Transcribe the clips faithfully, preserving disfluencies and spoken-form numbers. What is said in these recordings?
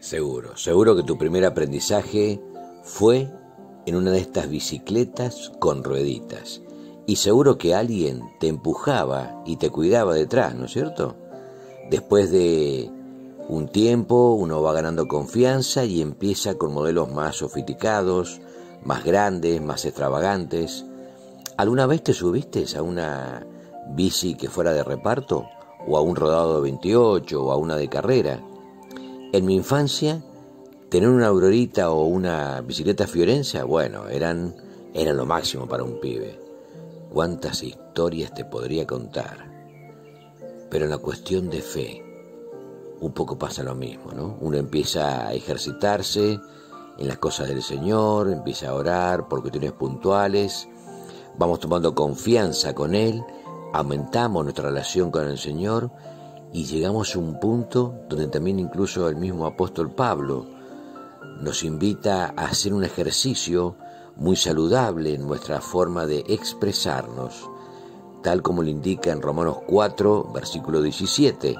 Seguro, seguro que tu primer aprendizaje fue en una de estas bicicletas con rueditas. Y seguro que alguien te empujaba y te cuidaba detrás, ¿no es cierto? Después de un tiempo uno va ganando confianza y empieza con modelos más sofisticados, más grandes, más extravagantes. ¿Alguna vez te subiste a una bici que fuera de reparto? ¿O a un rodado de veintiocho? ¿O a una de carrera? En mi infancia, tener una Aurorita o una bicicleta Fiorenza, bueno, eran, eran lo máximo para un pibe. ¿Cuántas historias te podría contar? Pero en la cuestión de fe, un poco pasa lo mismo, ¿no? Uno empieza a ejercitarse en las cosas del Señor, empieza a orar por cuestiones puntuales, vamos tomando confianza con Él, aumentamos nuestra relación con el Señor y llegamos a un punto donde también incluso el mismo apóstol Pablo nos invita a hacer un ejercicio muy saludable en nuestra forma de expresarnos, tal como lo indica en Romanos cuatro, versículo diecisiete.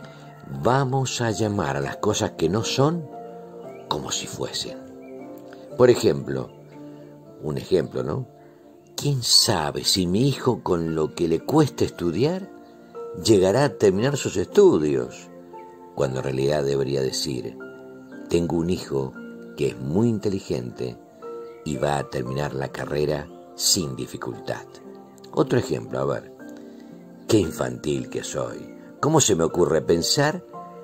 Vamos a llamar a las cosas que no son como si fuesen. Por ejemplo, un ejemplo, ¿no? ¿Quién sabe si mi hijo, con lo que le cuesta estudiar, llegará a terminar sus estudios? Cuando en realidad debería decir, tengo un hijo que es muy inteligente y va a terminar la carrera sin dificultad. Otro ejemplo, a ver, qué infantil que soy. ¿Cómo se me ocurre pensar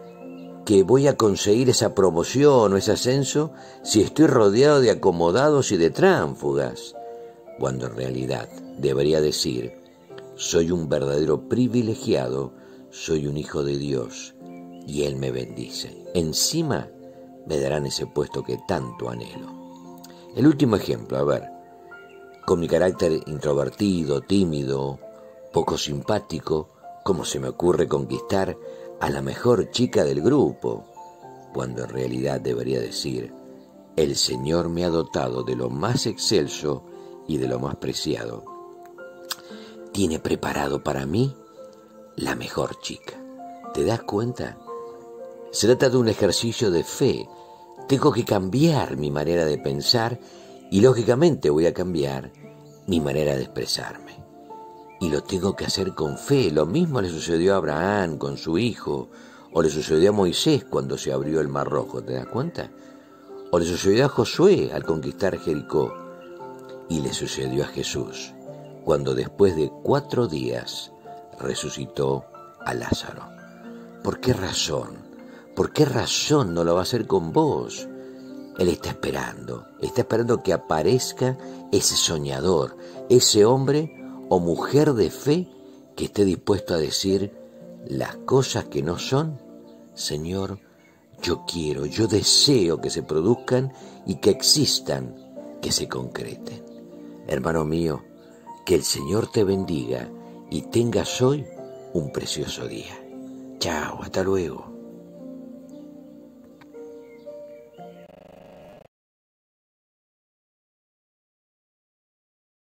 que voy a conseguir esa promoción o ese ascenso si estoy rodeado de acomodados y de tránsfugas? Cuando en realidad debería decir, soy un verdadero privilegiado, soy un hijo de Dios y Él me bendice. Encima me darán ese puesto que tanto anhelo. El último ejemplo, a ver, con mi carácter introvertido, tímido, poco simpático, ¿cómo se me ocurre conquistar a la mejor chica del grupo? Cuando en realidad debería decir, el Señor me ha dotado de lo más excelso y de lo más preciado. Tiene preparado para mí la mejor chica. ¿Te das cuenta? Se trata de un ejercicio de fe. Tengo que cambiar mi manera de pensar y lógicamente voy a cambiar mi manera de expresarme. Y lo tengo que hacer con fe. Lo mismo le sucedió a Abraham con su hijo, o le sucedió a Moisés cuando se abrió el Mar Rojo, ¿te das cuenta? O le sucedió a Josué al conquistar Jericó. Y le sucedió a Jesús cuando después de cuatro días resucitó a Lázaro. ¿Por qué razón? ¿Por qué razón no lo va a hacer con vos? Él está esperando, está esperando que aparezca ese soñador, ese hombre o mujer de fe que esté dispuesto a decir las cosas que no son. Señor, yo quiero, yo deseo que se produzcan y que existan, que se concreten. Hermano mío, que el Señor te bendiga y tengas hoy un precioso día. Chao, hasta luego.